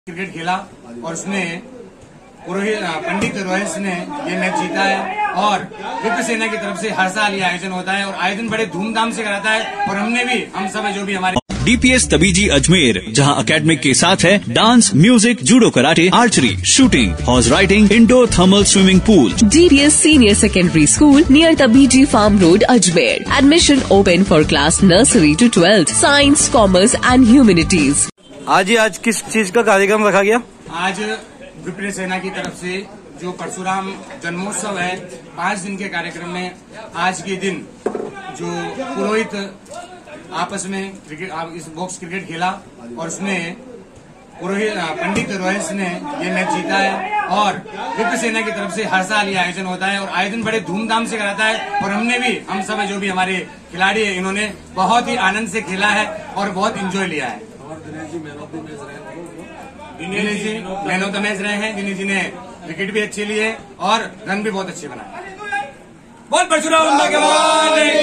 Cricket खेला और उसमें पंडित रोहित ने ये मैच जीता है और विप्र सेना की तरफ से हर साल ये आयोजन होता है और आयोजन बड़े धूमधाम से कराता है और हम सब जो भी हमारे DPS तबीजी अजमेर, जहां एकेडमिक के साथ है dance, music, judo karate, archery, shooting, horse riding, indoor thermal swimming pool. DPS Senior Secondary School near Tabiji Farm Road, Ajmer. Admission open for class nursery to 12th. Science, Commerce and Humanities. आज किस चीज का कार्यक्रम रखा गया? आज विप्र सेना की तरफ से जो परशुराम जन्मोत्सव है 5 दिन के कार्यक्रम में आज के दिन जो पुरोहित आपस में क्रिकेट इस बॉक्स क्रिकेट खेला और उसमें पंडित रोहित ने ये मैच जीता है और विप्र सेना की तरफ से हर साल ये आयोजन होता है और आयोजन बड़े धूमधाम से कराता है और हम सब जो भी हमारे खिलाड़ी है इन्होंने बहुत ही आनंद से खेला है और बहुत एंजॉय लिया है। Dinesh ji man of the match रहे हैं। दिनेश जी ने विकेट भी अच्छे लिए और रन भी बहुत अच्छे बनाए। बहुत परशुराम भगवान